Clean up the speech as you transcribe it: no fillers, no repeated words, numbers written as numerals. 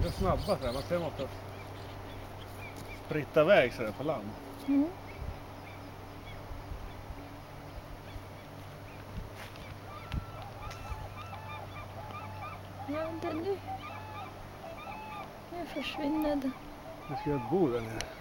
är snabba så här. Man ser dem ofta spritta iväg så här på land. Mm. Ja, nu försvinner det. Jag ska göra ett bo där nere.